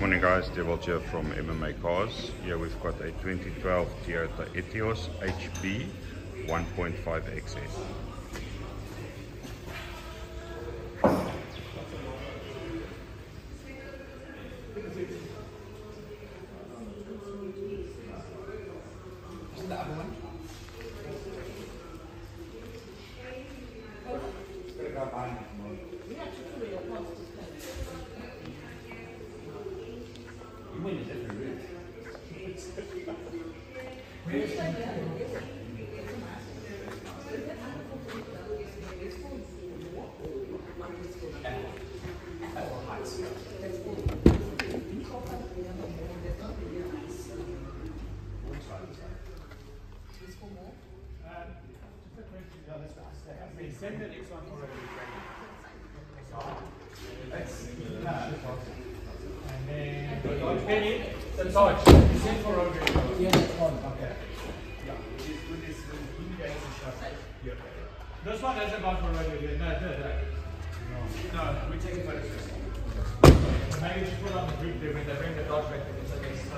Morning guys, Devil here from MMA Cars. Here we've got a 2012 Toyota Etios HB 1.5 XS. The other one? You went a different route. Send the next one for and then Penny, the torch. Send for road rage. Yes, it's on. Okay. Yeah, which is good is when he guys are shot. Yeah. This one hasn't gone for road rage. No, we take it for the first. Maybe we should put on the group there when they bring the torch back.